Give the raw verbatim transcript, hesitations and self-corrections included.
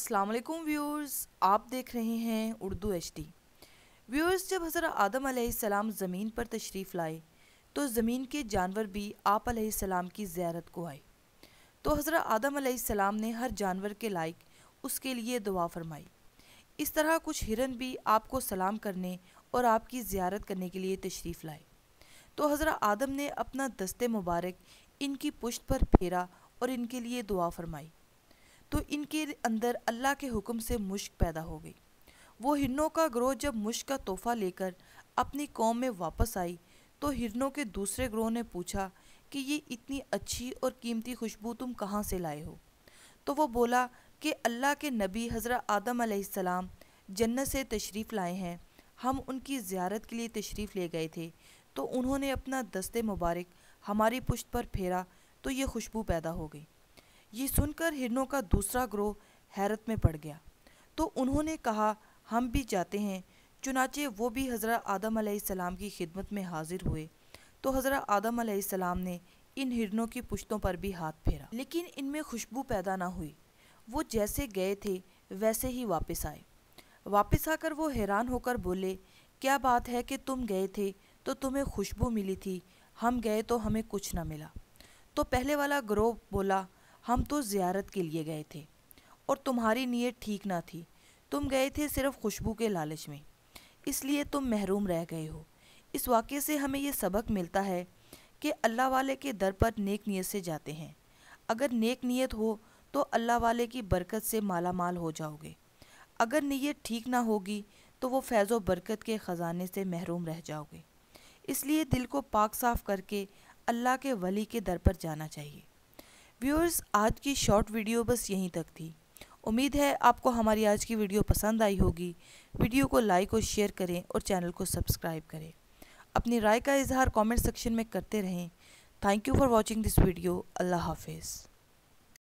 अस्सलाम वालेकुम व्यूअर्स, आप देख रहे हैं उर्दू एच डी। व्यूअर्स, जब हज़रत आदम अलैहिस्सलाम ज़मीन पर तशरीफ़ लाए तो ज़मीन के जानवर भी आप अलैहिस्सलाम की ज़ियारत को आए। तो हज़रत आदम अलैहिस्सलाम ने हर जानवर के लायक उसके लिए दुआ फरमाई। इस तरह कुछ हिरन भी आपको सलाम करने और आपकी ज़ियारत करने के लिए तशरीफ़ लाए। तो हज़रत आदम ने अपना दस्ते मुबारक इनकी पुश्त पर फेरा और इनके लिए दुआ फरमाई। तो इनके अंदर अल्लाह के हुक्म से मुश्क पैदा हो गई। वो हिरनों का ग्रोह जब मुश्क का तोहफ़ा लेकर अपनी कौम में वापस आई तो हिरनों के दूसरे ग्रोह ने पूछा कि ये इतनी अच्छी और कीमती खुशबू तुम कहाँ से लाए हो। तो वो बोला कि अल्लाह के नबी हज़रत आदम अलैहिस्सलाम जन्नत से तशरीफ़ लाए हैं, हम उनकी ज़ियारत के लिए तशरीफ़ ले गए थे, तो उन्होंने अपना दस्ते मुबारक हमारी पुश्त पर फेरा तो ये खुशबू पैदा हो गई। ये सुनकर हिरनों का दूसरा ग्रोह हैरत में पड़ गया। तो उन्होंने कहा, हम भी जाते हैं। चुनाचे वो भी हज़रत आदम अलैहिस्सलाम की खिदमत में हाजिर हुए। तो हज़रत आदम अलैहिस्सलाम ने इन हिरनों की पुश्तों पर भी हाथ फेरा, लेकिन इनमें खुशबू पैदा ना हुई। वो जैसे गए थे वैसे ही वापस आए। वापस आकर वो हैरान होकर बोले, क्या बात है कि तुम गए थे तो तुम्हें खुशबू मिली थी, हम गए तो हमें कुछ ना मिला। तो पहले वाला ग्रोह बोला, हम तो ज़ियारत के लिए गए थे और तुम्हारी नीयत ठीक ना थी, तुम गए थे सिर्फ खुशबू के लालच में, इसलिए तुम महरूम रह गए हो। इस वाक़े से हमें ये सबक मिलता है कि अल्लाह वाले के दर पर नेक नीयत से जाते हैं। अगर नेक नीयत हो तो अल्लाह वाले की बरकत से माला माल हो जाओगे। अगर नीयत ठीक ना होगी तो वो फैज़ व बरकत के ख़जाने से महरूम रह जाओगे। इसलिए दिल को पाक साफ़ करके अल्लाह के वली के दर पर जाना चाहिए। व्यूअर्स, आज की शॉर्ट वीडियो बस यहीं तक थी। उम्मीद है आपको हमारी आज की वीडियो पसंद आई होगी। वीडियो को लाइक और शेयर करें और चैनल को सब्सक्राइब करें। अपनी राय का इजहार कमेंट सेक्शन में करते रहें। Thank you for watching this video. अल्लाह हाफिज़।